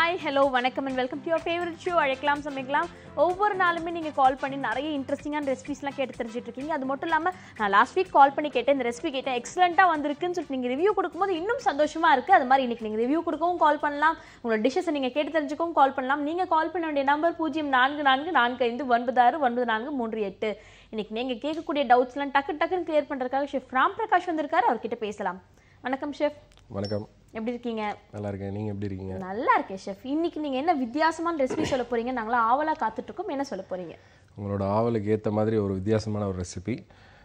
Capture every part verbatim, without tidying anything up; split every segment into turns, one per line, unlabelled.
Hi hello வணக்கம் and welcome to your favourite show அழைக்கலாம் சமைக்கலாம். ஒவ்வொரு நாளுமே நீங்கள் கால் பண்ணி நிறைய இன்ட்ரெஸ்டிங்கான ரெசிபிஸ்லாம் கேட்டு தெரிஞ்சுட்டு இருக்கீங்க. அது மட்டும் இல்லாமல் நான் லாஸ்ட் வீக் கால் பண்ணி கேட்டேன், இந்த ரெசிபி கேட்டேன், எக்ஸலண்ட்டாக வந்திருக்குன்னு சொல்லிட்டு நீங்கள் ரிவ்யூ கொடுக்கும்போது இன்னும் சந்தோஷமாக இருக்குது. அது மாதிரி இன்றைக்கி நீங்கள் ரிவ்யூ கொடுக்கவும் கால் பண்ணலாம், உங்களோட டிஷ்ஷஸை நீங்கள் கேட்டு தெரிஞ்சுக்கவும் கால் பண்ணலாம். நீங்கள் கால் பண்ண வேண்டிய நம்பர் பூஜ்ஜியம் நான்கு நான்கு நான்கு ஐந்து ஒன்பது ஆறு ஒன்பது நான்கு மூன்று எட்டு. இன்றைக்கி நீங்கள் கேட்கக்கூடிய டவுட்ஸ்லாம் டக்கு டக்குன்னு கிளியர் பண்ணுறதுக்காக ஷெஃப் ராம் பிரகாஷ் வந்திருக்காரு, அவர்கிட்ட பேசலாம். வணக்கம் ஷெஃப்.
வணக்கம்.
எப்படி இருக்கீங்க?
நல்லா இருக்கேன். நீங்க எப்படி இருக்கீங்க?
நல்லா இருக்கேன் ஷெஃப். இன்னைக்கு நீங்க என்ன வித்தியாசமான ரெசிபி சொல்ல போறீங்க? நாங்களா ஆவலா காத்துட்டு இருக்கோம். என்ன சொல்ல போறீங்க?
உங்களோட ஆவலுக்கு ஏத்த மாதிரி ஒரு வித்தியாசமான ஒரு ரெசிபி,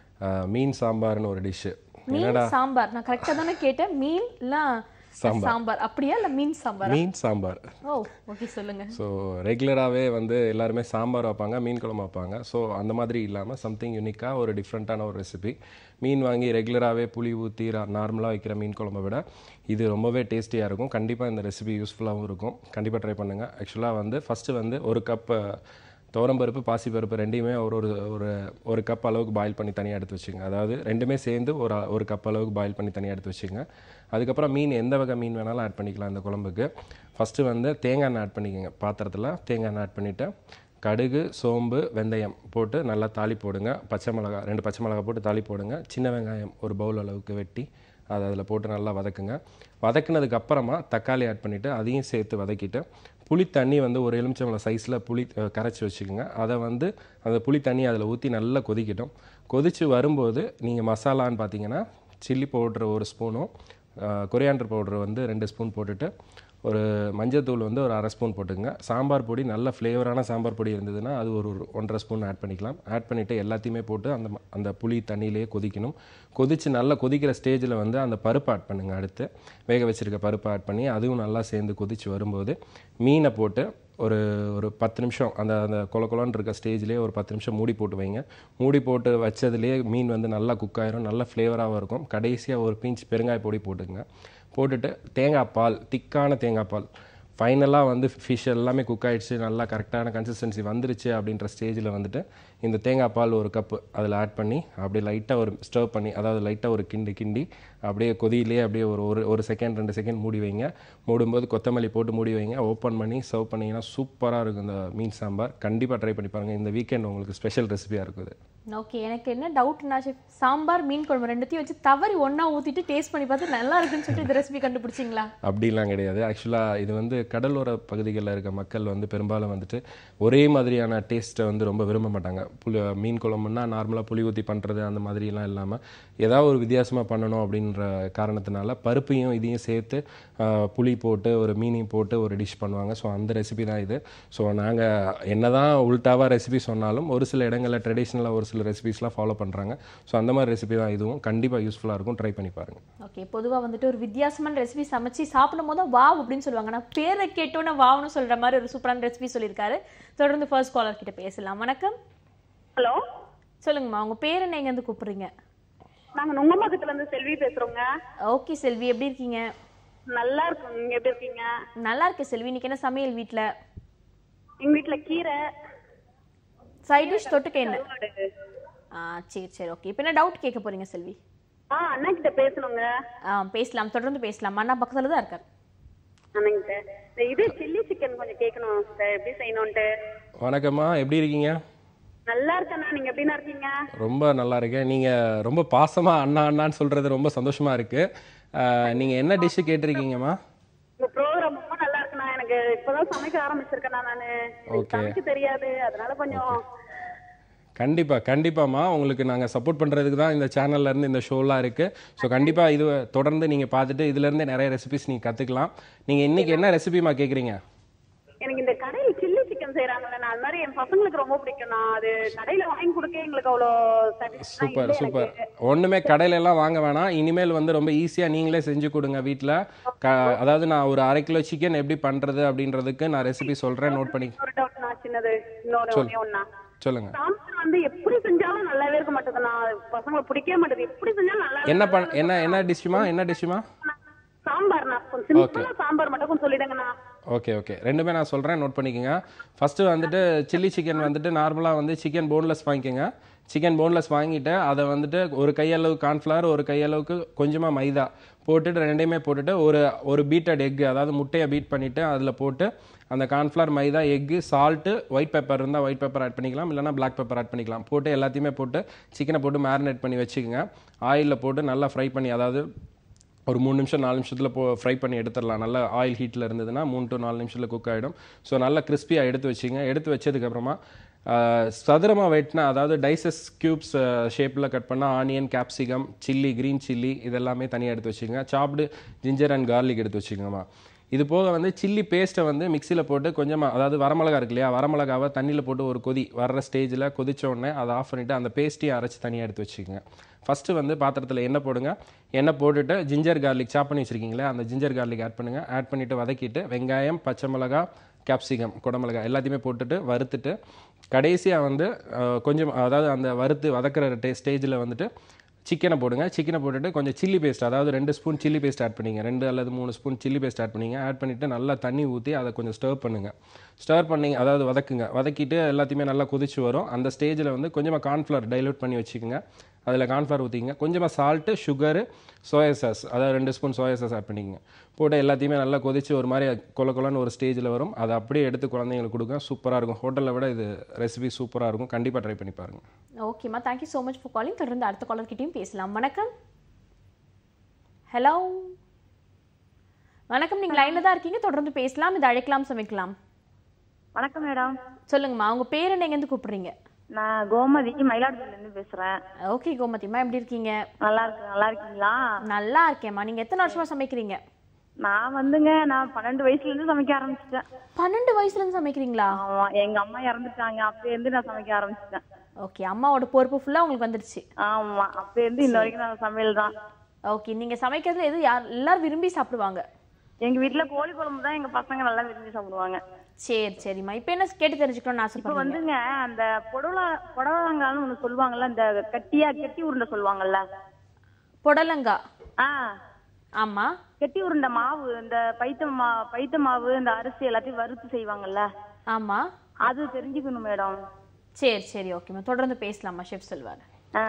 மீன் சாம்பார்னு ஒரு டிஷ்.
மீன் சாம்பார். நான் கரெக்ட்டா தானே கேட்டேன்? மீன் இல்ல சாம்பார் அப்படியா இல்ல மீன் சாம்பார்?
மீன் சாம்பார்.
ஓ ஓகே, சொல்லுங்க.
ஸோ ரெகுலராகவே வந்து எல்லாருமே சாம்பார் வைப்பாங்க, மீன் குழம்பு வைப்பாங்க. ஸோ அந்த மாதிரி இல்லாமல் சம்திங் யூனிக்காக ஒரு டிஃப்ரெண்ட்டான ஒரு ரெசிபி. மீன் வாங்கி ரெகுலராகவே புளி ஊற்றி நார்மலாக வைக்கிற மீன் குழம்பை விட இது ரொம்பவே டேஸ்டியாக இருக்கும். கண்டிப்பாக இந்த ரெசிபி யூஸ்ஃபுல்லாகவும் இருக்கும். கண்டிப்பாக ட்ரை பண்ணுங்கள். ஆக்சுவலாக வந்து ஃபஸ்ட்டு வந்து ஒரு கப் துவரம்பருப்பு பாசிப்பருப்பு ரெண்டையுமே ஒரு ஒரு ஒரு ஒரு கப் அளவுக்கு பாயில் பண்ணி தனியாக எடுத்து வச்சுங்க. அதாவது ரெண்டுமே சேர்ந்து ஒரு ஒரு கப் அளவுக்கு பாயில் பண்ணி தனியாக எடுத்து வச்சுங்க. அதுக்கப்புறம் மீன் எந்த வகை மீன் வேணாலும் ஆட் பண்ணிக்கலாம் இந்த குழம்புக்கு. ஃபஸ்ட்டு வந்து தேங்காய் எண்ணெய் ஆட் பண்ணிக்கோங்க. பாத்திரத்தில் தேங்காய் எண்ணெய் ஆட் பண்ணிவிட்டு கடுகு, சோம்பு, வெந்தயம் போட்டு நல்லா தாளி போடுங்க. பச்சை மிளகா ரெண்டு பச்சை மிளகா போட்டு தாளி போடுங்க. சின்ன வெங்காயம் ஒரு பவுல் அளவுக்கு வெட்டி அதை அதில் போட்டு நல்லா வதக்குங்க. வதக்குனதுக்கு அப்புறமா தக்காளி ஆட் பண்ணிவிட்டு அதையும் சேர்த்து வதக்கிட்டு புளி தண்ணி வந்து ஒரு எலுமிச்சம்பழம் சைஸில் புளி கரைச்சி வச்சுக்கோங்க. அதை வந்து அந்த புளி தண்ணி அதில் ஊற்றி நல்லா கொதிக்கட்டும். கொதித்து வரும்போது நீங்கள் மசாலான்னு பார்த்தீங்கன்னா சில்லி பவுட்ரு ஒரு ஸ்பூனும், கொரியாண்டர் பவுட்ரு வந்து ரெண்டு ஸ்பூன் போட்டுட்டு ஒரு மஞ்சத்தூள் வந்து ஒரு அரை ஸ்பூன் போட்டுங்க. சாம்பார் பொடி நல்ல ஃப்ளேவரான சாம்பார் பொடி இருந்ததுன்னா அது ஒரு ஒன்றரை ஸ்பூன் ஆட் பண்ணிக்கலாம். ஆட் பண்ணிவிட்டு எல்லாத்தையுமே போட்டு அந்த அந்த புளி தண்ணியிலேயே கொதிக்கணும். கொதித்து நல்லா கொதிக்கிற ஸ்டேஜில் வந்து அந்த பருப்பு ஆட் பண்ணுங்கள். அடுத்து வேக வச்சுருக்க பருப்பு ஆட் பண்ணி அதுவும் நல்லா சேர்ந்து கொதித்து வரும்போது மீனை போட்டு ஒரு ஒரு பத்து நிமிஷம் அந்த அந்த கொல கொலன்னு இருக்க ஸ்டேஜ்லேயே ஒரு பத்து நிமிஷம் மூடி போட்டு வைங்க. மூடி போட்டு வச்சதுலேயே மீன் வந்து நல்லா குக் ஆயிரும், நல்ல ஃப்ளேவராகவும் இருக்கும். கடைசியாக ஒரு பிஞ்ச் பெருங்காய பொடி போட்டுங்க. போட்டுட்டு தேங்காய் பால், திக்கான தேங்காய் பால், ஃபைனலாக வந்து ஃபிஷ் எல்லாமே குக் ஆகிடுச்சு, நல்லா கரெக்டான கன்சிஸ்டன்சி வந்துருச்சு அப்படின்ற ஸ்டேஜில் வந்துட்டு இந்த தேங்காய் பால் ஒரு கப்பு அதில் ஆட் பண்ணி அப்படியே லைட்டாக ஒரு ஸ்டர்வ் பண்ணி, அதாவது லைட்டாக ஒரு கிண்டி கிண்டி அப்படியே கொதியிலே அப்படியே ஒரு ஒரு ஒரு செகண்ட் ரெண்டு செகண்ட் மூடி வைங்க. மூடும்போது கொத்தமல்லி போட்டு மூடி வைங்க. ஓப்பன் பண்ணி சர்வ் பண்ணிங்கன்னா சூப்பராக இருக்கும் இந்த மீன் சாம்பார். கண்டிப்பாக ட்ரை பண்ணி பாருங்கள். இந்த வீக்கெண்ட் உங்களுக்கு ஸ்பெஷல் ரெசிபியாக இருக்குது.
ஓகே, எனக்கு என்ன டவுட்னா சாம்பார் மீன் குழம்பு ரெண்டுத்தையும் வச்சு தவறி ஒன்றா ஊற்றிட்டு டேஸ்ட் பண்ணி பார்த்து நல்லா இருக்குன்னு சொல்லிட்டு இந்த ரெசிபி கண்டுபிடிச்சிங்களா? அப்படிலாம்
கிடையாது. ஆக்சுவலாக இது வந்து கடலோர பகுதிகளில் இருக்க மக்கள் வந்து பெரும்பாலும் வந்துட்டு ஒரே மாதிரியான டேஸ்ட்டை வந்து ரொம்ப விரும்ப மாட்டாங்க. புளி மீன் குழம்புன்னா நார்மலாக புளி ஊற்றி பண்ணுறது அந்த மாதிரிலாம் இல்லாமல் ஏதாவது ஒரு வித்தியாசமாக பண்ணணும் அப்படின்ற காரணத்தினால பருப்பையும் இதையும் சேர்த்து புளி போட்டு ஒரு மீனையும் போட்டு ஒரு டிஷ் பண்ணுவாங்க. ஸோ அந்த ரெசிபி தான் இது. ஸோ நாங்கள் என்ன தான் உல்ட்டாவாக ரெசிபி சொன்னாலும் ஒரு சில இடங்களில் ட்ரெடிஷ்னலாக ஒரு சில ரெசிபிஸ்லாம் ஃபாலோ பண்ணுறாங்க. ஸோ அந்த மாதிரி ரெசிபி தான் இதுவும். கண்டிப்பாக யூஸ்ஃபுல்லாக இருக்கும். ட்ரை பண்ணி பாருங்கள்.
ஓகே, பொதுவாக வந்துட்டு ஒரு வித்தியாசமான ரெசிபி சமைச்சு சாப்பிடும் போது வாவ் அப்படின்னு சொல்லுவாங்க. நான் பேரை கேட்டோன்னே வாவ்னு சொல்கிற மாதிரி ஒரு சூப்பரான ரெசிபி சொல்லியிருக்காரு. தொடர்ந்து ஃபர்ஸ்ட் காலர் கிட்ட பேசலாம். வணக்கம்.
ஹலோ,
சொல்லுங்கம்மா, உங்க பேர் என்ன, எங்க இருந்து கூப்பிடுறீங்க?
நாங்க நுங்கம்பாக்கத்துல இருந்து செல்வி பேசுறோங்க.
ஓகே செல்வி, எப்படி இருக்கீங்க?
நல்லா இருக்கோம். நீங்க எப்படி இருக்கீங்க?
நல்லா இருக்கேன் செல்வி. இன்னைக்கு என்ன சமையல் வீட்ல?
எங்க வீட்ல கீரை,
சைட் டிஷ், தொட்டுக்க என்ன? ஆ சரி சரி ஓகே. இப்போ என்ன டவுட் கேட்க போறீங்க செல்வி?
ஆ அண்ணா கிட்ட பேசணுங்க.
ஆ பேசலாம், தொடர்ந்து பேசலாம். அண்ணா பக்கத்துல தான் இருக்காரு.
அண்ணா கிட்ட இது சில்லி சிக்கன் கொஞ்சம் கேட்கணும் சார், எப்படி செய்யணும்ட்டு.
வணக்கம்மா, எப்படி இருக்கீங்க?
நல்லா இருக்கேண்ணா, நீங்க எப்படின்னா இருக்கீங்க?
ரொம்ப நல்லா இருக்கேன். நீங்கள் ரொம்ப பாசமாக அண்ணா அண்ணான்னு சொல்கிறது ரொம்ப சந்தோஷமாக இருக்குது. நீங்கள் என்ன டிஷ்ஷு கேட்டிருக்கீங்கம்மா?
உங்க ப்ரோக்ராம் ரொம்ப நல்லா இருக்குண்ணா. எனக்கு இப்போதான் சமைக்க ஆரம்பிச்சிருக்கேண்ணா. நான் சமைக்க தெரியாது, அதனால கொஞ்சம்.
கண்டிப்பாக கண்டிப்பாம்மா, உங்களுக்கு நாங்கள் சப்போர்ட் பண்ணுறதுக்கு தான் இந்த சேனல்லேருந்து இந்த ஷோலாம் இருக்குது. ஸோ கண்டிப்பாக இது தொடர்ந்து நீங்கள் பார்த்துட்டு இதுலேருந்து நிறைய ரெசிபிஸ் நீங்கள் கற்றுக்கலாம். நீங்கள் இன்றைக்கி என்ன ரெசிபிமா கேட்குறீங்க?
எனக்கு இந்த கடையில் சில்லி சிக்கன் செய்யறாங்கல்ல, நான் அது மாதிரி என் பசங்களுக்கு ரொம்ப பிடிக்கும். நான் அது கடையில வாங்கி கொடுக்க எங்களுக்கு அவ்வளோ
சூப்பர் சூப்பர். ஒன்றுமே கடையில எல்லாம் வாங்க வேணாம். இனிமேல் வந்து ரொம்ப ஈஸியாக நீங்களே செஞ்சு கொடுங்க வீட்டில். அதாவது நான் ஒரு அரை கிலோ சிக்கன் எப்படி பண்ணுறது அப்படின்றதுக்கு நான் ரெசிபி சொல்கிறேன், நோட் பண்ணி.
ஒரு டவுட் நான் சின்னது இன்னொரு ஒண்ணா
சொல்லுங்க.
சாம்பார் வந்து எப்படி செஞ்சாலும் நல்லாவே இருக்க மாட்டேது. நான் பசங்களை பிடிக்கவே மாட்டேது. எப்படி செஞ்சாலும் நல்லா
என்ன பண்ண என்ன என்ன டிஷ்மா என்ன டிஷ்மா
சாம்பார். நான் கொஞ்சம் சிம்பிளா சாம்பார் மட்டும் கொஞ்சம் சொல்லிடுங்கண்ணா.
ஓகே ஓகே ரெண்டுமே நான் சொல்கிறேன், நோட் பண்ணிக்கோங்க. ஃபஸ்ட்டு வந்துட்டு சில்லி சிக்கன் வந்துட்டு நார்மலாக வந்து சிக்கன் போன்லெஸ் வாங்கிக்கோங்க. சிக்கன் போன்லெஸ் வாங்கிட்டு அதை வந்துட்டு ஒரு கையளவு கார்ன்ஃப்ளவர், ஒரு கையளவுக்கு கொஞ்சமாக மைதா போட்டுட்டு ரெண்டையுமே போட்டுட்டு ஒரு ஒரு பீட்டட் எக்கு, அதாவது முட்டையை பீட் பண்ணிவிட்டு அதில் போட்டு அந்த கார்ன்ஃப்ளவர், மைதா, எக்கு, சால்ட்டு, ஒயிட் பெப்பர் இருந்தால் ஒயிட் பெப்பர் ஆட் பண்ணிக்கலாம், இல்லைனா பிளாக் பெப்பர் ஆட் பண்ணிக்கலாம். போட்டு எல்லாத்தையுமே போட்டு சிக்கனை போட்டு மேரினேட் பண்ணி வச்சுக்கோங்க. ஆயிலில் போட்டு நல்லா ஃப்ரை பண்ணி, அதாவது ஒரு மூணு நிமிஷம் நாலு நிமிஷத்தில் போ ஃப்ரை பண்ணி எடுத்துடலாம். நல்லா ஆயில் ஹீட்டில் இருந்ததுன்னா மூணு டு நாலு நிமிஷத்தில் குக் ஆகிடும். ஸோ நல்லா கிறிஸ்பியாக எடுத்து வச்சுங்க. எடுத்து வச்சதுக்கப்புறமா சதுரமாக வெட்டினா, அதாவது டைசஸ் க்யூப்ஸ் ஷேப்பில் கட் பண்ணால் onion, capsicum, chilli, green chilli இதெல்லாமே தனியாக எடுத்து வச்சுக்கோங்க. சாப்டு ஜிஞ்சர் அண்ட் கார்லிக் எடுத்து வச்சுக்கோங்கம்மா. இது போக வந்து சில்லி பேஸ்ட்டை வந்து மிக்சியில் போட்டு கொஞ்சமாக, அதாவது வரமிளகா இருக்கு இல்லையா, வரமிளகாவை தண்ணியில் போட்டு ஒரு கொதி வர்ற ஸ்டேஜில் கொதிச்ச உடனே அதை ஆஃப் பண்ணிவிட்டு அந்த பேஸ்ட்டையும் அரைச்சி தனியாக எடுத்து வச்சுக்கோங்க. ஃபஸ்ட்டு வந்து பாத்திரத்தில் எண்ணெய் போடுங்க. எண்ணெய் போட்டுட்டு ஜிஞ்சர் கார்லிக் சாப் பண்ணி வச்சுருக்கீங்களே, அந்த ஜிஞ்சர் கார்லிக் ஆட் பண்ணுங்கள். ஆட் பண்ணிவிட்டு வதக்கிட்டு வெங்காயம், பச்சை மிளகா, கேப்சிகம், குடமிளகா எல்லாத்தையுமே போட்டுட்டு வறுத்துட்டு கடைசியாக வந்து கொஞ்சம், அதாவது அந்த வறுத்து வதக்கிற டே ஸ்டேஜில் வந்துட்டு சிக்கனை போடுங்க. சிக்கனை போட்டுட்டு கொஞ்சம் சில்லி பேஸ்ட், அதாவது ரெண்டு ஸ்பூன் சில்லி பேஸ்ட் ஆட் பண்ணிங்க. ரெண்டு அல்லது மூணு ஸ்பூன் சில்லி பேஸ்ட் ஆட் பண்ணிங்க. ஆட் பண்ணிவிட்டு நல்லா தண்ணி ஊற்றி அதை கொஞ்சம் ஸ்டர் பண்ணுங்கள். ஸ்டர் பண்ணிங்க, அதாவது வதக்குங்க. வதக்கிட்டு எல்லாத்தையுமே நல்லா கொதிச்சு வரும். அந்த ஸ்டேஜில் வந்து கொஞ்சமாக கார்ன்ஃப்ளவர் டைலூட் பண்ணி வச்சுக்கோங்க. அதில் கார்ன்ஃப்ளவர் ஊற்றிங்க. கொஞ்சமாக சால்ட்டு, சுகரு, சோயா சாஸ், அதாவது ரெண்டு ஸ்பூன் சோயா சாஸ் ஆட் பண்ணிக்கங்க. போட்டு எல்லாத்தையுமே நல்லா கொதிச்சு ஒரு மாதிரி கொல கொலன்னு ஒரு ஸ்டேஜில் வரும். அதை அப்படியே எடுத்து குழந்தைங்களுக்கு கொடுங்க. சூப்பராக இருக்கும். ஹோட்டலில் விட இது ரெசிபி சூப்பராக இருக்கும். கண்டிப்பாக ட்ரை பண்ணி பாருங்கள்.
ஓகேம்மா, thank you so much for calling. தொடர்ந்து அடுத்த காலர்கிட்டையும் பேசலாம். வணக்கம். ஹலோ வணக்கம், நீங்கள் லைனில் தான் இருக்கீங்க, தொடர்ந்து பேசலாம். இது அழைக்கலாம் சமைக்கலாம்.
வணக்கம் மேடம்.
சொல்லுங்கம்மா, உங்கள் பேர் என்ன, எங்கேருந்து கூப்பிடுறீங்க?
நான் கோமதி, மயிலாடுதுறையிலேருந்து பேசுகிறேன்.
ஓகே கோமதிம்மா, எப்படி இருக்கீங்க?
நல்லா இருக்கு. நல்லா இருக்கீங்களா?
நல்லா இருக்கேம்மா. நீங்கள் எத்தனை வருஷமா சமைக்கிறீங்க?
நான் வந்துங்க, நான் பன்னெண்டு வயசுல இருந்து சமைக்க ஆரம்பிச்சிட்டேன்.
பன்னெண்டு வயசுல இருந்து சமைக்கிறீங்களா?
ஆமா, எங்க அம்மா இறந்துட்டாங்க. அப்ப இருந்து நான் சமைக்க ஆரம்பிச்சிட்டேன்.
ஓகே, அம்மாவோட பொறுப்பு ஃபுல்லா உங்களுக்கு வந்துருச்சு.
ஆமா, அப்ப இருந்து இன்ன வரைக்கும் நான் சமையல் தான்.
ஓகே, நீங்க சமைக்கிறதுல எது யார் எல்லாரும் விரும்பி சாப்பிடுவாங்க?
எங்க வீட்டுல கோழி குழம்பு தான் எங்க பசங்க நல்லா விரும்பி சாப்பிடுவாங்க.
சரி சரிம்மா, இப்போ என்ன கேட்டு தெரிஞ்சுக்கணும்னு
இப்ப
ஆசைப்படுறீங்க?
வந்துங்க, அந்த புடலா புடலங்கான்னு ஒண்ணு சொல்லுவாங்கல்ல, இந்த கட்டியா கெட்டி உருண்டை சொல்லுவாங்கல்ல.
புடலங்கா?
ஆ
ஆமா.
கெட்டி உருண்டை மாவு, இந்த பைத்த மா பைத்த மாவு, இந்த அரிசி எல்லாத்தையும் வறுத்து செய்வாங்கல்ல.
ஆமா,
அது தெரிஞ்சுக்கணும் மேடம்.
சரி சரி ஓகேம்மா, தொடர்ந்து பேசலாமா, ஷெஃப் சொல்வார்.
ஆ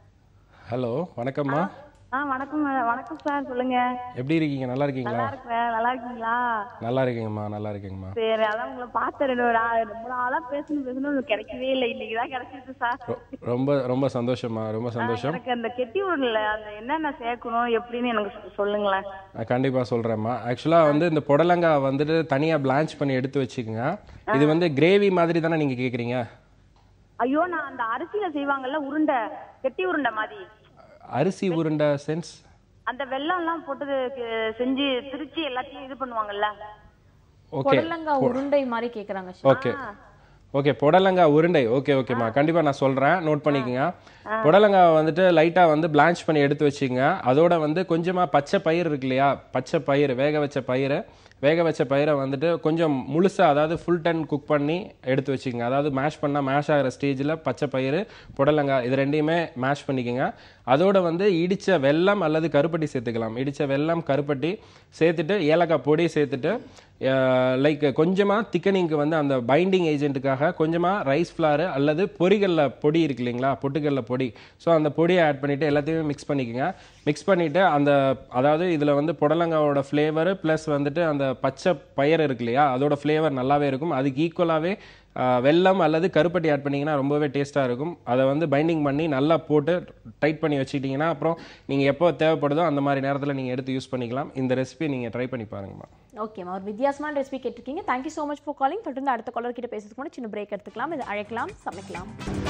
ஹலோ வணக்கம்மா.
ஆ வணக்கம் வணக்கம் சார், சொல்லுங்க.
எப்படி இருக்கீங்க? நல்லா இருக்கீங்களா?
நல்லா இருக்கேன். நல்லா இருக்கீங்களா?
நல்லா இருக்கீங்கம்மா, நல்லா இருக்கீங்கம்மா.
சரி, அதான் உங்களை பார்த்த ரெண்டு ஒரு ஆ- ரொம்ப நாளா பேசணும் பேசணும் கிடைக்கவே இல்லை. இன்னைக்குதான் கிடைச்சிருக்கு சார்.
ரொ- ரொம்ப ரொம்ப சந்தோஷம்மா, ரொம்ப சந்தோஷம்.
எனக்கு அந்த கெட்டி உருண்டை அந்த என்னென்ன சேர்க்கணும் எப்படின்னு எனக்கு சொ- சொல்லுங்களேன்.
நான் கண்டிப்பாக சொல்கிறேம்மா. ஆக்சுவலாக வந்து இந்த புடலங்காய் வந்துட்டு தனியாக பிளான்ச் பண்ணி எடுத்து வச்சுக்கோங்க. இது வந்து கிரேவி மாதிரி தானே நீங்கள் கேட்குறீங்க?
ஐயோ, நான் அந்த அரிசியில செய்வாங்கல்ல உருண்டை, கெட்டி உருண்டை மாதிரி.
அரிசி உருண்டை சென்ஸ்?
அந்த வெல்லம் எல்லாம் போட்டு கு- செஞ்சு திருச்சி எல்லாத்தையும் இது பண்ணுவாங்கல்ல.
ஓகே
புடலங்கா உருண்டை மாதிரி கேக்குறாங்க chef.
ஓகே ஓகே புடலங்காய் உருண்டை. ஓகே ஓகேம்மா, கண்டிப்பாக நான் சொல்கிறேன், நோட் பண்ணிக்கோங்க. புடலங்காய் வந்துட்டு லைட்டாக வந்து பிளான்ச் பண்ணி எடுத்து வச்சுக்கோங்க. அதோட வந்து கொஞ்சமாக பச்சை பயிர் இருக்கு இல்லையா, பச்சை பயிர், வேக வச்ச பயிர், வேக வச்ச பயிரை வந்துட்டு கொஞ்சம் முழுசாக, அதாவது ஃபுல் டன் குக் பண்ணி எடுத்து வச்சுக்கோங்க. அதாவது மேஷ் பண்ணால் மேஷ் ஆகிற ஸ்டேஜில் பச்சை பயிர், புடலங்காய் இது ரெண்டையுமே மேஷ் பண்ணிக்கோங்க. அதோட வந்து இடித்த வெல்லம் அல்லது கருப்பட்டி சேர்த்துக்கலாம். இடித்த வெல்லம், கருப்பட்டி சேர்த்துட்டு ஏலக்காய் பொடி சேர்த்துட்டு லைக் கொஞ்சமாக திக்கனிங்க்கு வந்து அந்த பைண்டிங் ஏஜென்ட்டுக்காக கொஞ்சமாக ரைஸ் ஃப்ளாரு அல்லது பொரிகல்ல பொடி இருக்கு இல்லைங்களா, பொட்டுக்கல்ல பொடி. ஸோ அந்த பொடியை ஆட் பண்ணிவிட்டு எல்லாத்தையுமே மிக்ஸ் பண்ணிக்கோங்க. மிக்ஸ் பண்ணிவிட்டு அந்த, அதாவது இதில் வந்து புடலங்காவோட ஃப்ளேவரு ப்ளஸ் வந்துட்டு அந்த பச்சை பயிர் இருக்கு இல்லையா, அதோட ஃப்ளேவர் நல்லாவே இருக்கும். அதுக்கு ஈக்குவலாகவே வெல்லம் அல்லது கருப்பட்டி ஆட் பண்ணிங்கன்னா ரொம்பவே டேஸ்ட்டாக இருக்கும். அதை வந்து பைண்டிங் பண்ணி நல்லா போட்டு டைட் பண்ணி வச்சுக்கிட்டிங்கன்னா அப்புறம் நீங்கள் எப்போ தேவைப்படுதோ அந்த மாதிரி நேரத்தில் நீங்கள் எடுத்து யூஸ் பண்ணிக்கலாம். இந்த ரெசிபி நீங்கள் ட்ரை பண்ணி பாருங்கம்மா.
ஓகேம்மா, ஒரு வித்தியாசமான ரெசிபி கேட்டிருக்கீங்க. Thank you so much for calling. தொடர்ந்து அடுத்த காலர் கிட்ட பேசுறதுக்கு முன்னாடி சின்ன பிரேக் எடுத்துக்கலாம். இது அழைக்கலாம் சமைக்கலாம்.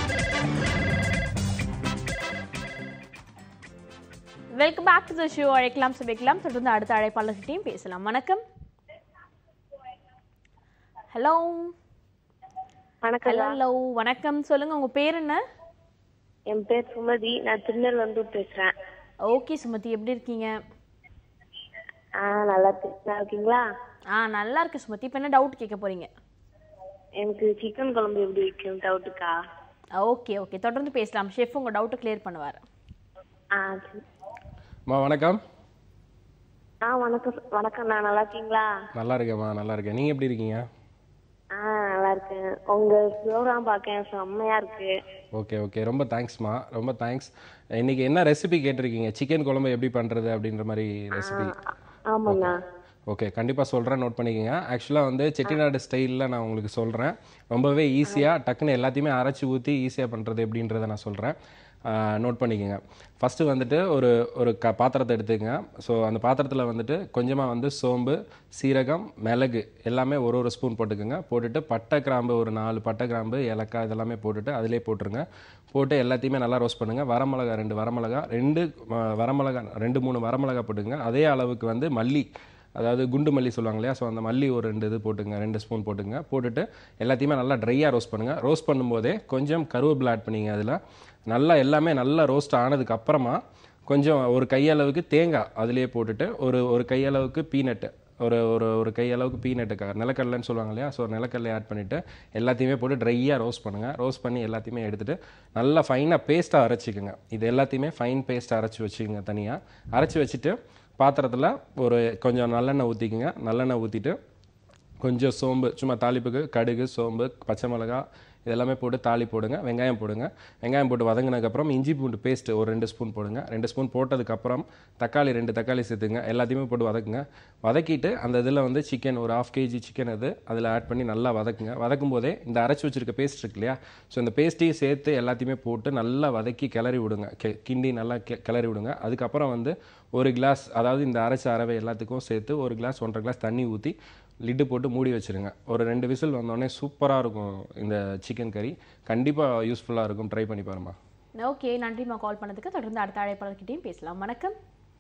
Welcome back to the show அழைக்கலாம் சமைக்கலாம். தொடர்ந்து அடுத்த அழைப்பாளர்கிட்டையும் பேசலாம். வணக்கம். ஹலோ
வணக்கம்.
ஹலோ வணக்கம், சொல்லுங்க உங்க பேர் என்ன?
என் பேர் சுமதி, நான் திருநெல்வேலி பேசுறேன்.
ஓகே சுமதி, எப்படி இருக்கீங்க?
ஆ நல்லா இருக்கு. நல்லா இருக்கீங்களா?
ஆ நல்லா இருக்கு சுமதி. இப்போ என்ன டவுட் கேட்க போறீங்க?
எனக்கு சிக்கன் குழம்பு எப்படி வைக்கும் டவுட்டுக்கா?
ஓகே ஓகே, தொடர்ந்து பேசலாம். ஷெஃப் உங்க டவுட்டை கிளியர் பண்ணுவார்.
ஆ சரி.
அம்மா வணக்கம்.
ஆ வணக்கம் வணக்கம் நான் நல்லா இருக்கீங்களா?
நல்லா இருக்கேம்மா, நல்லா இருக்கேன். நீங்கள் எப்படி இருக்கீங்க?
ஆ நல்லா இருக்கேன். உங்க ப்ரோக்ராம் பார்க்கேன், செம்மையா இருக்கு.
ஓகே ஓகே, ரொம்ப தேங்க்ஸ்மா, ரொம்ப தேங்க்ஸ். இன்னைக்கு என்ன ரெசிபி கேட்டிருக்கீங்க? சிக்கன் குழம்பு எப்படி பண்ணுறது அப்படின்ற மாதிரி ரெசிபி.
ஆமாண்ணா.
ஓகே, கண்டிப்பாக சொல்கிறேன், நோட் பண்ணிக்கோங்க. ஆக்சுவலாக வந்து செட்டிநாடு ஸ்டைலில் நான் உங்களுக்கு சொல்கிறேன். ரொம்பவே ஈஸியாக டக்குன்னு எல்லாத்தையுமே அரைச்சி ஊற்றி ஈஸியாக பண்ணுறது எப்படின்றத நான் சொல்கிறேன். நோட் பண்ணிக்கோங்க. ஃபஸ்ட்டு வந்துட்டு ஒரு ஒரு க பாத்திரத்தை எடுத்துக்கங்க. ஸோ அந்த பாத்திரத்தில் வந்துட்டு கொஞ்சமாக வந்து சோம்பு, சீரகம், மிளகு எல்லாமே ஒரு ஒரு ஸ்பூன் போட்டுக்கோங்க. போட்டுட்டு பட்டை கிராம்பு ஒரு நாலு பட்டை கிராம்பு, ஏலக்காய் இதெல்லாமே போட்டுட்டு அதிலே போட்டுருங்க. போட்டு எல்லாத்தையுமே நல்லா ரோஸ்ட் பண்ணுங்கள். வரமிளகா ரெண்டு வரமிளகா ரெண்டு வரமிளகா ரெண்டு மூணு வரமிளகா போட்டுக்கோங்க. அதே அளவுக்கு வந்து மல்லி, அதாவது குண்டு மல்லி சொல்லுவாங்க இல்லையா, ஸோ அந்த மல்லி ஒரு ரெண்டு இது போட்டுங்க, ரெண்டு ஸ்பூன் போட்டுங்க. போட்டுட்டு எல்லாத்தையுமே நல்லா ட்ரையாக ரோஸ்ட் பண்ணுங்கள். ரோஸ்ட் பண்ணும்போதே கொஞ்சம் கருவேப்பிலை ஆட் பண்ணிங்க. அதில் நல்லா எல்லாமே நல்லா ரோஸ்ட் ஆனதுக்கு அப்புறமா கொஞ்சம் ஒரு கையளவுக்கு தேங்காய் அதிலே போட்டுட்டு ஒரு ஒரு கையளவுக்கு பீனட்டு, ஒரு ஒரு ஒரு கையளவுக்கு பீனட்டு நிலக்கடலைன்னு சொல்லுவாங்க இல்லையா, ஸோ நிலக்கடலை ஆட் பண்ணிவிட்டு எல்லாத்தையுமே போட்டு ட்ரையாக ரோஸ்ட் பண்ணுங்கள். ரோஸ்ட் பண்ணி எல்லாத்தையுமே எடுத்துகிட்டு நல்லா ஃபைனாக பேஸ்ட்டாக அரைச்சிக்கோங்க. இது எல்லாத்தையுமே ஃபைன் பேஸ்ட்டாக அரைச்சி வச்சுக்கோங்க. தனியாக அரைச்சி வச்சுட்டு பாத்திரத்தில் ஒரு கொஞ்சம் நல்லெண்ணெய் ஊற்றிக்குங்க. நல்லெண்ணெய் ஊற்றிட்டு கொஞ்சம் சோம்பு, சும்மா தாளிப்புக்கு கடுகு, சோம்பு, பச்சை மிளகா இதெல்லாமே போட்டு தாளி போடுங்க. வெங்காயம் போடுங்க. வெங்காயம் போட்டு வதங்கினதுக்கப்புறம் இஞ்சி பூண்டு பேஸ்ட்டு ஒரு ரெண்டு ஸ்பூன் போடுங்க. ரெண்டு ஸ்பூன் போட்டதுக்கப்புறம் தக்காளி ரெண்டு தக்காளி சேர்த்துங்க. எல்லாத்தையுமே போட்டு வதக்குங்க. வதக்கிட்டு அந்த இதில் வந்து சிக்கன் ஒரு ஆஃப் கேஜி சிக்கன் அது அதில் ஆட் பண்ணி நல்லா வதக்குங்க. வதக்கும் போதே இந்த அரைச்சி வச்சிருக்க பேஸ்ட் இருக்கு இல்லையா, ஸோ இந்த பேஸ்ட்டையும் சேர்த்து எல்லாத்தையுமே போட்டு நல்லா வதக்கி கிளறி விடுங்க. கெ கிண்டி நல்லா கெ கிளறி விடுங்க. அதுக்கப்புறம் வந்து ஒரு கிளாஸ், அதாவது இந்த அரைச்ச அரவை எல்லாத்துக்கும் சேர்த்து ஒரு கிளாஸ் ஒன்றரை கிளாஸ் தண்ணி ஊற்றி லிட்டு போட்டு மூடி வச்சுருங்க. ஒரு ரெண்டு விசில் வந்தோடனே சூப்பராக இருக்கும் இந்த சிக்கன் கறி. கண்டிப்பாக யூஸ்ஃபுல்லாக இருக்கும், ட்ரை பண்ணி பாருமா.
ஓகே, நன்றிம்மா கால் பண்ணதுக்கு. தொடர்ந்து அடுத்த அழைப்பாளர்கிட்டையும் பேசலாம். வணக்கம்.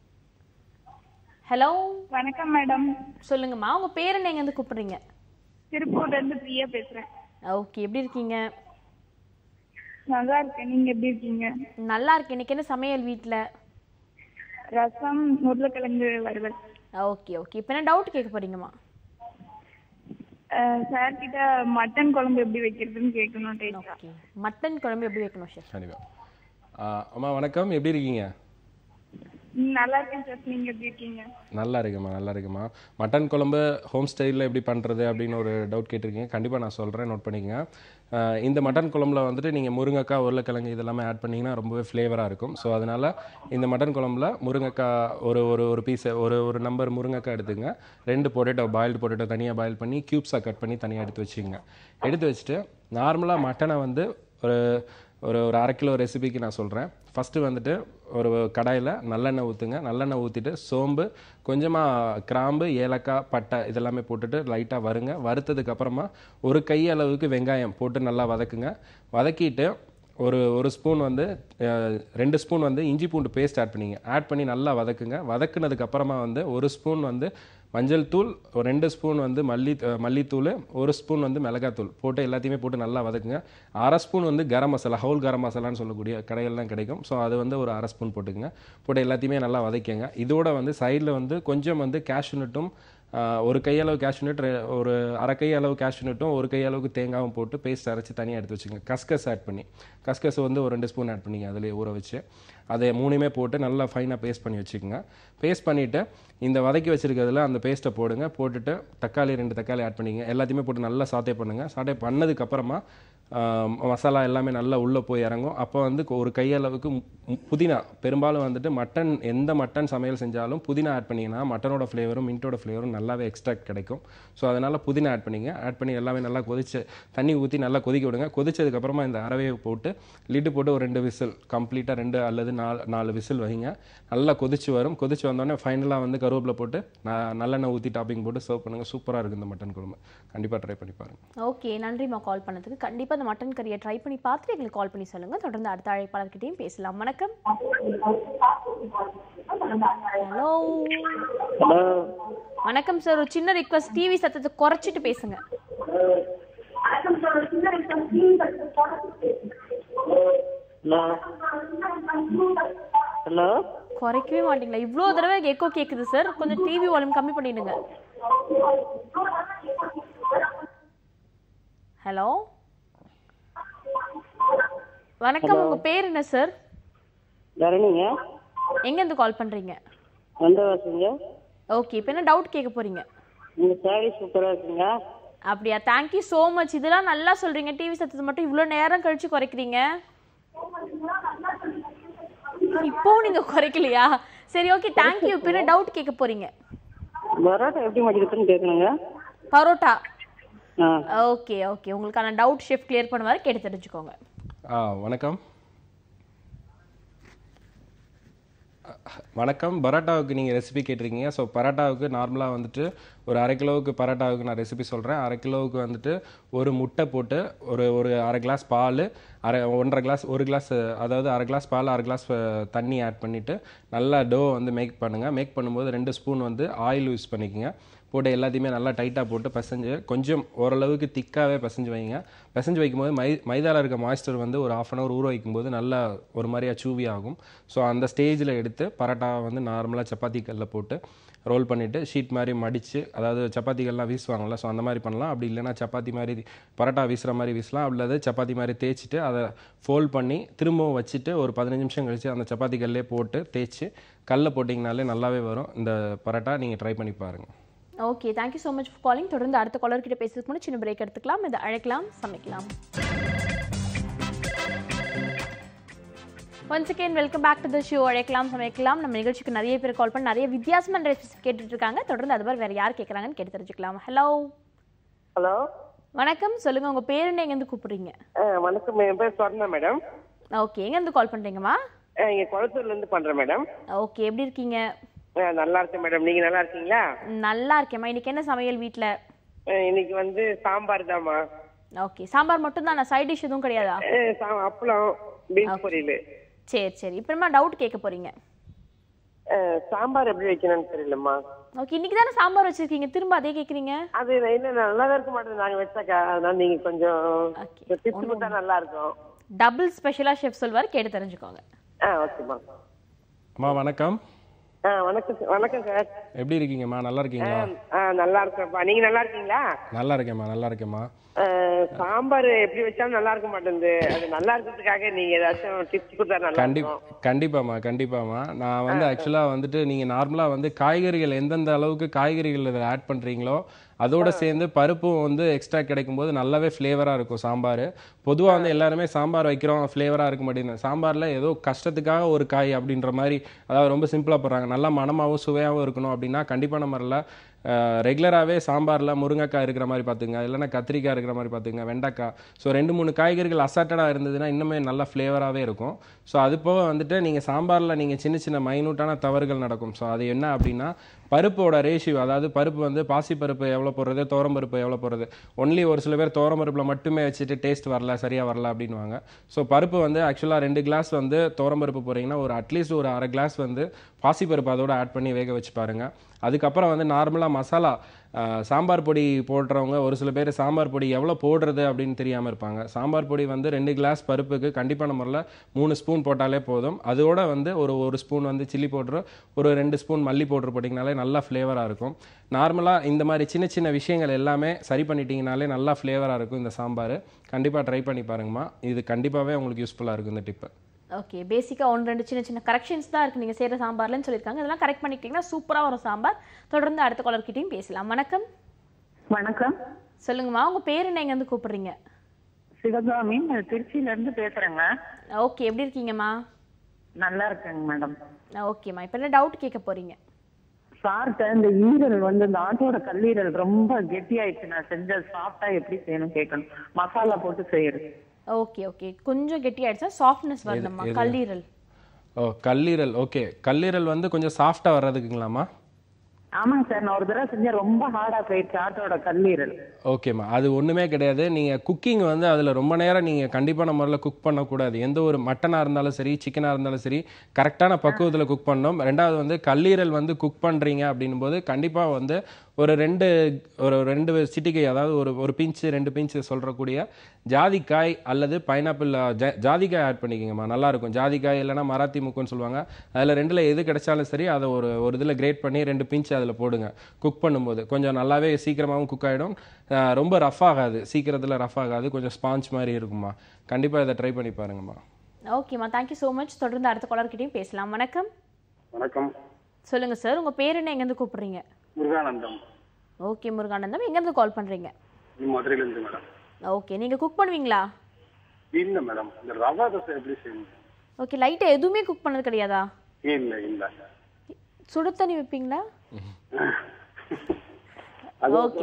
ஹலோ
வணக்கம் மேடம்.
சொல்லுங்கம்மா, உங்க பேர் என்ன, எங்க இருந்து கூப்பிடுறீங்க?
திருப்பூர்ல இருந்து பிரியா பேசுறேன்.
ஓகே, எப்படி இருக்கீங்க?
நல்லா இருக்கேன், நீங்க எப்படி இருக்கீங்க?
நல்லா இருக்கேன். இன்னைக்கு என்ன சமையல் வீட்ல?
ரசம், உருளைக்கிழங்கு வறுவல்.
ஓகே ஓகே, இப்போ என்ன டவுட் கேட்க போறீங்கம்மா?
சார் கிட்ட மட்டன் குழம்பு எப்படி வைக்கிறதுன்னு கேட்கணும்.
ஓகே, மட்டன் குழம்பு எப்படி வைக்கணும் சார்?
கண்டிப்பாக. அம்மா வணக்கம், எப்படி இருக்கீங்க?
நல்லா இருக்கேன் சார், நீங்க எப்படி இருக்கீங்க?
நல்லா இருக்குமா, நல்லா இருக்குமா. மட்டன் குழம்பு ஹோம் ஸ்டைலில் எப்படி பண்ணுறது அப்படின்னு ஒரு டவுட் கேட்டிருக்கீங்க. கண்டிப்பாக நான் சொல்கிறேன், நோட் பண்ணிக்கங்க. இந்த மட்டன் குழம்புல வந்துட்டு நீங்கள் முருங்கைக்காய், உருளைக்கிழங்கு இதெல்லாமே ஆட் பண்ணிங்கன்னா ரொம்பவே ஃப்ளேவராக இருக்கும். ஸோ அதனால் இந்த மட்டன் குழம்புல முருங்கைக்காய் ஒரு ஒரு ஒரு பீஸை ஒரு ஒரு நம்பர் முருங்கைக்காய் எடுத்துங்க. ரெண்டு பொட்டேட்டோ, பாயில்டு பொட்டேட்டோ தனியாக பாயில் பண்ணி க்யூப்ஸாக கட் பண்ணி தனியாக எடுத்து வச்சுக்கோங்க. எடுத்து வச்சுட்டு நார்மலாக மட்டனை வந்து ஒரு ஒரு ஒரு அரை கிலோ ரெசிபிக்கு நான் சொல்கிறேன். ஃபஸ்ட்டு வந்துட்டு ஒரு கடாயில் நல்லெண்ணெய் ஊற்றுங்க. நல்லெண்ணெய் ஊற்றிட்டு சோம்பு, கொஞ்சமாக கிராம்பு, ஏலக்காய், பட்டை இதெல்லாமே போட்டுட்டு லைட்டாக வறுங்க. வறுத்ததுக்கப்புறமா ஒரு கை அளவுக்கு வெங்காயம் போட்டு நல்லா வதக்குங்க. வதக்கிட்டு ஒரு ஒரு ஸ்பூன் வந்து ரெண்டு ஸ்பூன் வந்து இஞ்சி பூண்டு பேஸ்ட் ஆட் பண்ணிங்க. ஆட் பண்ணி நல்லா வதக்குங்க. வதக்குனதுக்கப்புறமா வந்து ஒரு ஸ்பூன் வந்து மஞ்சள் தூள், ஒரு ரெண்டு ஸ்பூன் வந்து மல்லி மல்லித்தூள், ஒரு ஸ்பூன் வந்து மிளகாத்தூள் போட்டு எல்லாத்தையுமே போட்டு நல்லா வதக்குங்க. அரை ஸ்பூன் வந்து கரம் மசாலா, ஹவுல் கரம் மசாலான்னு சொல்லக்கூடிய கடைகள்லாம் கிடைக்கும். ஸோ அது வந்து ஒரு அரை ஸ்பூன் போட்டுக்குங்க. போட்டு எல்லாத்தையுமே நல்லா வதக்கிங்க. இதோட வந்து சைடில் வந்து கொஞ்சம் வந்து கேஷ்யூ நட்டும், ஒரு கையளவு கேஷ்யூ நட், ஒரு அரை கை அளவு கேஷ்யூ நட்டும், ஒரு கை அளவுக்கு தேங்காயும் போட்டு பேஸ்ட் அரைச்சி தனியாக எடுத்து வச்சுங்க. கஸ்கஸ் ஆட் பண்ணி, கஸ்கஸ் வந்து ஒரு ரெண்டு ஸ்பூன் ஆட் பண்ணிங்க. அதிலே ஊற வச்சு அதை மூணுமே போட்டு நல்லா ஃபைனாக பேஸ்ட் பண்ணி வச்சுக்கோங்க. பேஸ்ட் பண்ணிவிட்டு இந்த வதக்கி வச்சுருக்கிறதுல அந்த பேஸ்ட்டை போடுங்க. போட்டுட்டு தக்காளி ரெண்டு தக்காளி ஆட் பண்ணிங்க. எல்லாத்தையுமே போட்டு நல்லா சாட்டே பண்ணுங்கள். சாட்டே பண்ணதுக்கப்புறமா மசாலா எல்லாமே நல்லா உள்ளே போய் இறங்கும். அப்போ வந்து ஒரு கையளவுக்கு புதினா, பெரும்பாலும் வந்துட்டு மட்டன் எந்த மட்டன் சமையல் செஞ்சாலும் புதினா ஆட் பண்ணிங்கன்னா மட்டனோட ஃப்ளேவரும் மின்ட்டோட ஃப்ளேவரும் நல்லாவே எக்ஸ்ட்ராக்ட் கிடைக்கும். ஸோ அதனால் புதினா ஆட் பண்ணிங்க. ஆட் பண்ணி எல்லாமே நல்லா கொதிச்சு தண்ணி ஊற்றி நல்லா கொதிக்க விடுங்க. கொதிச்சதுக்கப்புறமா இந்த அரவையை போட்டு லிட்டு போட்டு ஒரு ரெண்டு விசில் கம்ப்ளீட்டாக ரெண்டு அல்லது நாலு நாலு விசில் வைங்க. நல்லா கொதிச்சு வரும். கொதிச்சு வந்தோடனே ஃபைனலாக வந்து கருவேப்பிலை போட்டு நல்லெண்ணெய் ஊற்றி டாப்பிங் போட்டு சர்வ் பண்ணுங்கள். சூப்பராக இருக்குது இந்த மட்டன் குழம்பு. கண்டிப்பாக ட்ரை பண்ணி பாருங்கள்.
ஓகே, நன்றிம்மா கால் பண்ணதுக்கு. கண்டிப்பாக இந்த மட்டன் கறியை ட்ரை பண்ணி பார்த்துட்டு எங்களுக்கு கால் பண்ணி சொல்லுங்கள். தொடர்ந்து அடுத்த அழைப்பாளர்கிட்டையும் பேசலாம். வணக்கம். ஹலோ வணக்கம் சார். ஒரு சின்ன ரிக்வஸ்ட், டிவி சத்தத்தை குறைச்சிட்டு பேசுங்க.
ஹலோ,
குறைக்கவே மாட்டீங்களா? இவ்வளோ தடவை எக்கோ கேட்குது சார். கொஞ்சம் டிவி வால்யூம் கம்மி பண்ணிடுங்க. ஹலோ வணக்கம், உங்க பேர் என்ன சார்?
தரணிங்க.
எங்க இருந்து கால் பண்றீங்க?
வந்தவாசிங்க.
ஓகே, இப்போ என்ன டவுட் கேட்க போறீங்க?
உங்க சாரி சூப்பரா இருக்குங்க.
அப்படியா, தேங்க்யூ ஸோ மச். இதெல்லாம் நல்லா சொல்றீங்க. டிவி சத்தத்தை மட்டும் இவ்வளோ நேரம் கழிச்சு குறைக்கிறீங்க. இப்போ நீங்க குறைக்கலையா? சரி, ஓகே, தேங்க்யூ. இப்போ என்ன டவுட் கேட்க போறீங்க?
பரோட்டா எப்படி மடிக்கிறதுன்னு கேட்கணுங்க.
பரோட்டா. ஓகே ஓகே, உங்களுக்கான டவுட் ஷெஃப் கிளியர் பண்ணுவாரு, கேட்டு தெரிஞ்சுக்கோங்க.
ஆ வணக்கம் வணக்கம் பரோட்டாவுக்கு நீங்கள் ரெசிபி கேட்டிருக்கீங்க. ஸோ பரோட்டாவுக்கு நார்மலாக வந்துட்டு ஒரு அரை கிலோவுக்கு பரோட்டாவுக்கு நான் ரெசிபி சொல்கிறேன். அரை கிலோவுக்கு வந்துட்டு ஒரு முட்டை போட்டு ஒரு ஒரு அரை கிளாஸ் பால், அரை ஒன்றரை கிளாஸ் ஒரு கிளாஸ் அதாவது அரை கிளாஸ் பால் அரை கிளாஸ் தண்ணி ஆட் பண்ணிவிட்டு நல்லா டோ வந்து மேக் பண்ணுங்கள். மேக் பண்ணும்போது ரெண்டு ஸ்பூன் வந்து ஆயில் யூஸ் பண்ணிக்கோங்க. போட்டு எல்லாத்தையுமே நல்லா டைட்டாக போட்டு பிசைஞ்சு கொஞ்சம் ஓரளவுக்கு திக்காகவே பிசைஞ்சு வைங்க. பிசைஞ்சு வைக்கும்போது மை மைதாவில் இருக்க மாய்ஸ்டர் வந்து ஒரு ஆஃப் அன் ஹவர் ஊற வைக்கும்போது நல்லா ஒரு மாதிரியாக சூவி ஆகும். ஸோ அந்த ஸ்டேஜில் எடுத்து பரோட்டாவை வந்து நார்மலாக சப்பாத்தி கல்லில் போட்டு ரோல் பண்ணிவிட்டு ஷீட் மாதிரி மடித்து, அதாவது சப்பாத்திகள்லாம் வீசுவாங்கள்ல, ஸோ அந்த மாதிரி பண்ணலாம். அப்படி இல்லைனா சப்பாத்தி மாதிரி பரோட்டா வீசுகிற மாதிரி வீசலாம். அல்லது சப்பாத்தி மாதிரி தேய்ச்சிட்டு அதை ஃபோல்ட் பண்ணி திரும்பவும் வச்சுட்டு ஒரு பதினஞ்சு நிமிஷம் கழித்து அந்த சப்பாத்தி கல்லே போட்டு தேய்ச்சி கல்லில் போட்டிங்கனாலே நல்லாவே வரும் இந்த பரோட்டா. நீங்கள் ட்ரை பண்ணி பாருங்கள்.
Okay, thank you so much for calling. தொடர்ந்து அடுத்த காலர் கிட்ட பேசுறதுக்கு முன்னாடி சின்ன பிரேக் எடுத்துக்கலாம். இதை அழைக்கலாம் சமைக்கலாம். Once again welcome back to the show அழைக்கலாம் சமைக்கலாம். நம்ம நிகழ்ச்சிக்கு நிறைய பேர் கால் பண்ணி நிறைய வித்தியாசமான ரெசிபி கேட்டுட்டு இருக்காங்க. தொடர்ந்து அது மாதிரி வேற யார் கேட்குறாங்கன்னு கேட்டு தெரிஞ்சுக்கலாம். ஹலோ
ஹலோ
வணக்கம், சொல்லுங்க உங்க பேர் என்ன, எங்கேருந்து கூப்பிடுறீங்க?
வணக்கம், என் பேர் சொர்ணா மேடம்.
ஓகே, எங்கேருந்து கால் பண்றீங்கம்மா?
இங்க குளத்தூர்ல இருந்து பண்றேன் மேடம்.
ஓகே, எப்படி இருக்கீங்க?
நல்லா இருக்கேன் மேடம். நீங்க நல்லா இருக்கீங்களா?
நல்லா இருக்கேம்மா. இன்னைக்கு என்ன சமையல் வீட்ல?
இன்னைக்கு வந்து சாம்பார் தான்மா.
ஓகே, சாம்பார் மட்டும் தான், சைட் டிஷ் எதுவும் கிடையாதா?
அப்பளம், பீன்ஸ் பொரியல்.
சரி சரி, இப்போ என்ன டவுட் கேட்க போறீங்க?
சாம்பார் எப்படி வைக்கணும்னு தெரியலம்மா.
ஓகே, இன்னைக்கு தானே சாம்பார் வச்சிருக்கீங்க, திரும்ப அதே கேக்குறீங்க?
அது என்ன நல்லா இருக்க மாட்டேங்குது நாங்க வச்சாக்கா, அதனால நீங்க கொஞ்சம் டிப்ஸ் கொடுத்தா நல்லா இருக்கும்.
டபுள் ஸ்பெஷலா ஷெஃப் சொல்வார், கேட்டு தெரிஞ்சுக்கோங்க.
ஆ ஓகேம்மா.
அம்மா வணக்கம்.
ஆ வணக்கம் வணக்கம் சார்.
எப்படி இருக்கீங்கம்மா? நல்லா இருக்கீங்களா?
ஆ நல்லா இருக்கேன்ப்பா. நீங்க நல்லா இருக்கீங்களா?
நல்லா இருக்கேம்மா நல்லா இருக்கேம்மா.
சாம்பார் எப்படி வச்சாலும் நல்லா இருக்க மாட்டேங்குது. அது நல்லா இருக்கிறதுக்காக நீங்க ஏதாச்சும் டிப்ஸ் கொடுத்தா நல்லா இருக்கும்.
கண்டிப்பாமா கண்டிப்பாமா. நான் வந்து ஆக்சுவலா வந்துட்டு நீங்க நார்மலா வந்து காய்கறிகள் எந்தெந்த அளவுக்கு காய்கறிகள் இதில் ஆட் பண்றீங்களோ அதோட சேர்ந்து பருப்பும் வந்து எக்ஸ்ட்ரா கிடைக்கும் போது நல்லாவே ஃப்ளேவராக இருக்கும் சாம்பார். பொதுவாக வந்து எல்லாருமே சாம்பார் வைக்கிறோம் ஃப்ளேவராக இருக்க மாட்டேங்குது. சாம்பாரில் ஏதோ கஷ்டத்துக்காக ஒரு காய் அப்படின்ற மாதிரி, அதாவது ரொம்ப சிம்பிளாக போடுறாங்க. நல்லா மனமாகவும் சுவையாகவும் இருக்கணும் அப்படின்னா கண்டிப்பாக நம்ம ரெகுலராகவே சாம்பாரில் முருங்கைக்காய் இருக்கிற மாதிரி பார்த்துங்க, இல்லைனா கத்திரிக்காய் இருக்கிற மாதிரி பார்த்துங்க, வெண்டைக்காய். ஸோ ரெண்டு மூணு காய்கறிகள் அசாட்டடாக இருந்ததுன்னா இன்னுமே நல்லா ஃப்ளேவராகவே இருக்கும். ஸோ அது போக வந்துட்டு நீங்கள் சாம்பாரில் நீங்கள் சின்ன சின்ன மைனூட்டான தவறுகள் நடக்கும். ஸோ அது என்ன அப்படின்னா பருப்போட ரேஷியோ, அதாவது பருப்பு வந்து பாசி பருப்பு எவ்வளோ போடுறது, தோரம் பருப்பு எவ்வளோ போடுறது. ஒன்லி ஒரு சில பேர் தோரம் பருப்பில் மட்டுமே வச்சுட்டு டேஸ்ட் வரல, சரியாக வரல அப்படின்வாங்க. ஸோ பருப்பு வந்து ஆக்சுவலாக ரெண்டு கிளாஸ் வந்து தோரம் பருப்பு போகிறீங்கன்னா ஒரு அட்லீஸ்ட் ஒரு அரை கிளாஸ் வந்து பாசி பருப்பு அதோட ஆட் பண்ணி வேக வச்சு பாருங்கள். அதுக்கப்புறம் வந்து நார்மலாக மசாலா சாம்பார் பொடி போடுறவங்க ஒரு சில பேர் சாம்பார் பொடி எவ்வளோ போடுறது அப்படின்னு தெரியாமல் இருப்பாங்க. சாம்பார் பொடி வந்து ரெண்டு கிளாஸ் பருப்புக்கு கண்டிப்பான முறையில் மூணு ஸ்பூன் போட்டாலே போதும். அதோட வந்து ஒரு ஒரு ஸ்பூன் வந்து சில்லி பவுட்ரு, ஒரு ரெண்டு ஸ்பூன் மல்லி பவுட்ரு போட்டிங்கனாலே நல்லா ஃப்ளேவராக இருக்கும். நார்மலாக இந்த மாதிரி சின்ன சின்ன விஷயங்கள் எல்லாமே சரி பண்ணிட்டீங்கனாலே நல்லா ஃப்ளேவராக இருக்கும் இந்த சாம்பார். கண்டிப்பாக ட்ரை பண்ணி பாருங்கம்மா. இது கண்டிப்பாகவே உங்களுக்கு யூஸ்ஃபுல்லாக இருக்கும் இந்த டிப்பு.
ஓகே, பேசிக்காக ஒன்று ரெண்டு சின்ன சின்ன கரெக்ஷன்ஸ் தான் இருக்குது நீங்கள் செய்கிற சாம்பார்லன்னு சொல்லியிருக்காங்க. இதெல்லாம் கரெக்ட் பண்ணிக்கிட்டிங்கன்னா சூப்பராக வரும் சாம்பார். தொடர்ந்து அடுத்த காலர்கிட்டையும் பேசலாம். வணக்கம்.
வணக்கம்,
சொல்லுங்கம்மா, உங்கள் பேர் என்ன, எங்கேருந்து கூப்பிடுறீங்க?
சிவகாமி, திருச்சியில இருந்து பேசுறேங்க.
ஓகே, எப்படி இருக்கீங்கம்மா?
நல்லா இருக்கேங்க மேடம்.
ஓகேம்மா, இப்போ என்ன டவுட் கேட்க போறீங்க?
சார்ட்ட இந்த ஈரல் வந்து இந்த ஆட்டோட கல்லீரல் ரொம்ப கெட்டியாயிடுச்சு, நான் செஞ்ச சாப்பிட்டா எப்படி செய்யணும் கேட்கணும். மசாலா போட்டு செய்யறது.
ஓகே ஓகே, கொஞ்சம் கெட்டி ஆயிடுச்சா, சாஃப்ட்னஸ் வரணுமா? கல்லீரல்.
ஓ கல்லீரல். ஓகே, கல்லீரல் வந்து கொஞ்சம் சாஃப்டா வர்றதுக்குங்களாமா?
ஆமாங்க சார், நான் ஒரு தடவை செஞ்சேன், ரொம்ப ஹார்டா போயிடுச்சு ஆட்டோட கல்லீரல்.
ஓகேம்மா, அது ஒன்றுமே கிடையாது. நீங்கள் குக்கிங் வந்து அதில் ரொம்ப நேரம் நீங்கள் கண்டிப்பான முறையில் குக் பண்ணக்கூடாது. எந்த ஒரு மட்டனாக இருந்தாலும் சரி, சிக்கனாக இருந்தாலும் சரி, கரெக்டான பக்குவத்தில் குக் பண்ணணும். ரெண்டாவது வந்து கல்லீரல் வந்து குக் பண்ணுறீங்க அப்படின்னும் போது கண்டிப்பாக வந்து ஒரு ரெண்டு ஒரு ரெண்டு சிட்டிகை, அதாவது ஒரு ஒரு பிஞ்சு ரெண்டு பிஞ்சு சொல்கிறக்கூடிய ஜாதிக்காய் அல்லது பைனாப்பிள் ஜாதிக்காய் ஆட் பண்ணிக்கோங்கம்மா, நல்லாயிருக்கும். ஜாதிக்காய் இல்லைனா மராத்தி முக்குன்னு சொல்லுவாங்க. அதில் ரெண்டில் எது கிடைச்சாலும் சரி அதை ஒரு ஒரு இதில் கிரேட் பண்ணி ரெண்டு பிஞ்சு அதில் போடுங்க. குக் பண்ணும்போது கொஞ்சம் நல்லாவே சீக்கிரமாகவும் குக் ஆகிடும். ரொம்ப ரஃப் ஆகாது, சீக்கிரத்தில் ரஃப் ஆகாது, கொஞ்சம் ஸ்பாஞ்ச் மாதிரி இருக்குமா. கண்டிப்பாக இதை ட்ரை பண்ணி பாருங்கம்மா.
ஓகேம்மா, தேங்க்யூ ஸோ மச். தொடர்ந்து அடுத்த காலர்கிட்டையும் பேசலாம். வணக்கம்.
வணக்கம்.
சொல்லுங்க சார், உங்க பேர் என்ன, எங்கேருந்து கூப்பிடுறீங்க?
முருகானந்தம்.
ஓகே முருகானந்தம், எங்கேருந்து கால் பண்றீங்க?
மதுரையில இருந்து மேடம்.
ஓகே, நீங்க குக் பண்ணுவீங்களா?
இல்ல மேடம், இந்த ரவா தோசை எப்படி செய்யணும்?
ஓகே, லைட்டா எதுவுமே குக் பண்ணது கிடையாதா?
இல்ல இல்ல.
சுடு தண்ணி வைப்பீங்களா? ஓகே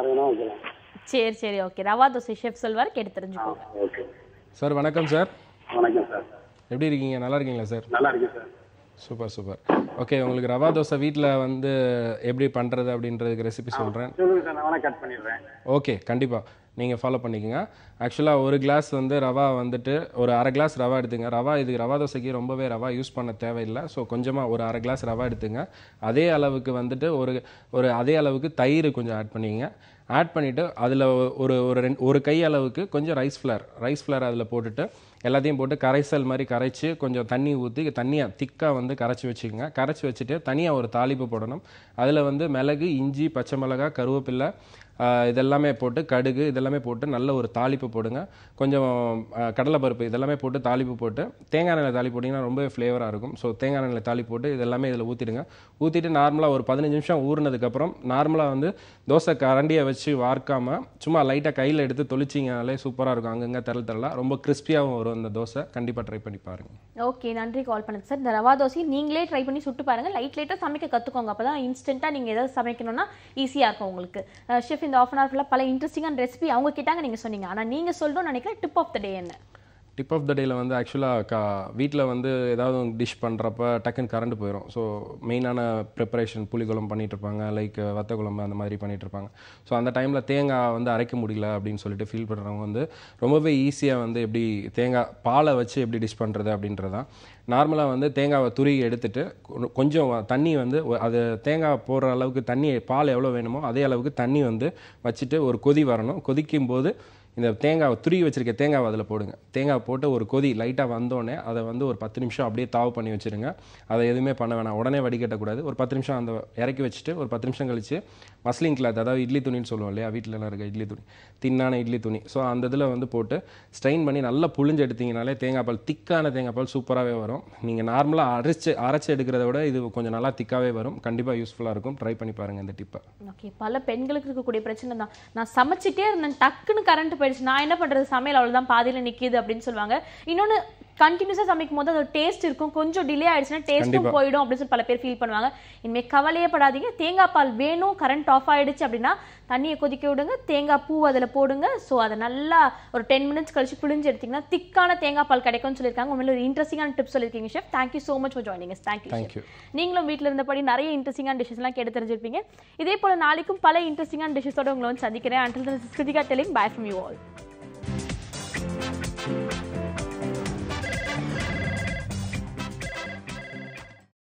சரி சரி ஓகே. ரவா தோசை ஷெஃப் சொல்வார், கேட்டு தெரிஞ்சுக்கோங்க.
Okay
sir. வணக்கம் சார்.
வணக்கம் சார்.
எப்படி இருக்கீங்க? நல்லா இருக்கீங்களா சார்?
நல்லா இருக்கேன் சார்.
Super super. ஓகே, உங்களுக்கு ரவா தோசை வீட்டில் வந்து எப்படி பண்ணுறது அப்படின்றதுக்கு ரெசிபி சொல்கிறேன்.
சொல்லுங்க சார், நான் வேணா கட் பண்ணிடுறேன்.
ஓகே, கண்டிப்பாக நீங்கள் ஃபாலோ பண்ணிக்கோங்க. ஆக்சுவலாக ஒரு கிளாஸ் வந்து ரவா வந்துட்டு ஒரு அரை கிளாஸ் ரவா எடுத்துங்க. ரவா இது ரவா தோசைக்கு ரொம்பவே ரவா யூஸ் பண்ண தேவையில்லை. ஸோ கொஞ்சமாக ஒரு அரை கிளாஸ் ரவா எடுத்துங்க. அதே அளவுக்கு வந்துட்டு ஒரு ஒரு அதே அளவுக்கு தயிர் கொஞ்சம் ஆட் பண்ணிங்க. ஆட் பண்ணிவிட்டு அதில் ஒரு ஒரு ரெண்டு ஒரு கை அளவுக்கு கொஞ்சம் ரைஸ் ஃப்ளவர் ரைஸ் ஃப்ளவர் அதில் போட்டுட்டு எல்லாத்தையும் போட்டு கரைசல் மாதிரி கரைச்சி கொஞ்சம் தண்ணி ஊற்றி தண்ணியாக திக்காக வந்து கரைச்சி வச்சுக்கோங்க. கரைச்சி வச்சுட்டு தனியாக ஒரு தாளிப்பு போடணும். அதில் வந்து மிளகு, இஞ்சி, பச்சை மிளகாய், கருவேப்பிலை இதெல்லாமே போட்டு கடுகு இதெல்லாமே போட்டு நல்ல ஒரு தாளிப்பு போடுங்க. கொஞ்சம் கடலைப்பருப்பு இதெல்லாமே போட்டு தாளிப்பு போட்டு தேங்காய் எண்ணெயில் தாளிப்பு போட்டிங்கன்னா ரொம்ப ஃப்ளேவராக இருக்கும். ஸோ தேங்காய் எண்ணெயில் தாளிப்பு போட்டு இதெல்லாமே இதில் ஊற்றிடுங்க. ஊற்றிட்டு நார்மலாக ஒரு பதினஞ்சு நிமிஷம் ஊறினதுக்கப்புறம் நார்மலாக வந்து தோசை கரண்டியை வச்சு வார்க்காமல் சும்மா லைட்டாக கையில் எடுத்து தொளிச்சிங்கனாலே சூப்பராக இருக்கும். அங்கங்கே தரல் தரலாம் ரொம்ப கிறிஸ்பியாகவும் வரும் அந்த தோசை. கண்டிப்பாக ட்ரை பண்ணி பாருங்கள்.
ஓகே, நன்றி கால் பண்ணது சார். இந்த ரவா தோசையை நீங்களே ட்ரை பண்ணி சுட்டு பாருங்கள். லைட் லைட்டாக சமைக்க கற்றுக்கோங்க. அப்போ தான் இன்ஸ்டண்ட்டாக நீங்கள் எதாவது சமைக்கணும்னா ஈஸியாக இருக்கும் உங்களுக்கு. ஷெஃப் இந்த ஆஃப் அன் ஹவர் ஃபுல்லாக பல இன்ட்ரெஸ்டிங்கான ரெசிபி அவங்க கேட்டாங்க, நீங்கள் சொன்னீங்க. ஆனால் நீங்கள் சொல்லணும்னு நினைக்கிறேன் டிப் ஆஃப் த டே என்ன?
டிப் ஆஃப் த டேயில் வந்து ஆக்சுவலாக கா வீட்டில் வந்து ஏதாவது டிஷ் பண்ணுறப்ப டக்குன்னு கரண்ட் போயிடும். ஸோ மெயினான ப்ரிப்பரேஷன் புளிக்குழம்பு பண்ணிகிட்டு இருப்பாங்க, லைக் வத்த குழம்பு அந்த மாதிரி பண்ணிகிட்டு இருப்பாங்க. ஸோ அந்த டைமில் தேங்காய் வந்து அரைக்க முடியல அப்படின்னு சொல்லிட்டு ஃபீல் பண்ணுறவங்க வந்து ரொம்பவே ஈஸியாக வந்து எப்படி தேங்காய் பாலை வச்சு எப்படி டிஷ் பண்ணுறது அப்படின்றதான். நார்மலாக வந்து தேங்காவை துருகி எடுத்துட்டு கொஞ்சம் தண்ணி வந்து அது தேங்காய் போடுற அளவுக்கு தண்ணி பால் எவ்வளோ வேணுமோ அதே அளவுக்கு தண்ணி வந்து வச்சுட்டு ஒரு கொதி வரணும். கொதிக்கும் போது இந்த தேங்காய் துருகி வச்சுருக்க தேங்காவை அதில் போடுங்க. தேங்காய் போட்டு ஒரு கொதி லைட்டாக வந்தோடனே அதை வந்து ஒரு பத்து நிமிஷம் அப்படியே தாவு பண்ணி வச்சுருங்க. அதை எதுவுமே பண்ண வேணாம், உடனே வடிகட்டக்கூடாது. ஒரு பத்து நிமிஷம் அந்த இறக்கி வச்சுட்டு ஒரு பத்து நிமிஷம் கழித்து மஸ்லின் கிளாத், அதாவது இட்லி துணின்னு சொல்லுவோம் இல்லையா, வீட்டிலலாம் இருக்க இட்லி துணி, தின்னான இட்லி துணி. ஸோ அந்த இதில் வந்து போட்டு ஸ்ட்ரெயின் பண்ணி நல்லா புழிஞ்சு எடுத்திங்கனாலே தேங்காய் பால் திக்கான தேங்காய் பால் சூப்பராகவே வரும். நீங்கள் நார்மலாக அரைச்சி அரைச்சி எடுக்கிறத விட இது கொஞ்சம் நல்லா திக்காகவே வரும். கண்டிப்பாக யூஸ்ஃபுல்லாக இருக்கும். ட்ரை பண்ணி பாருங்கள் இந்த டிப்பை.
ஓகே, பல பெண்களுக்கு இருக்கக்கூடிய பிரச்சனை தான். நான் சமைச்சிட்டே இருந்தேன், டக்குன்னு கரண்ட் போயிடுச்சு, நான் என்ன பண்றது, சமையல் அவ்வளவுதான் பாதியில நிக்குது அப்படின்னு சொல்லுவாங்க. இன்னொன்னு கண்டினியூஸா சமைக்கும் போது அதோட டேஸ்ட் இருக்கும், கொஞ்சம் டிலே ஆயிடுச்சுன்னா டேஸ்ட்டும் போயிடும் அப்படின்னு சொல்லி பல பேர் ஃபீல் பண்ணுவாங்க. இனிமே கவலையே படாதீங்க. தேங்காய் பால் வேணும், கரண்ட் ஆஃப் ஆயிடுச்சு அப்படின்னா தண்ணியை கொதிக்க விடுங்க, தேங்காய் பூ அதில் போடுங்க. ஸோ அதை நல்லா ஒரு டென் மினிட்ஸ் கழிச்சு புளிஞ்சு எடுத்தீங்கன்னா திக்கான தேங்காய் பால் கிடைக்கும்னு சொல்லியிருக்காங்க. உண்மையில ஒரு இன்ட்ரெஸ்டிங்கான டிப்ஸ் சொல்லியிருக்கீங்க chef. Thank you so much for joining us. Thank you. நீங்களும் வீட்டில் இருந்தபடி நிறைய இன்ட்ரெஸ்டிங்கான டிஷஸ் எல்லாம் கேட்டு தெரிஞ்சிருப்பீங்க. இதே போல நாளைக்கும் பல இன்ட்ரெஸ்டிங்கான டிஷஸோட உங்களை வந்து சந்திக்கிறேன். Until then this is Kritika telling bye from you all.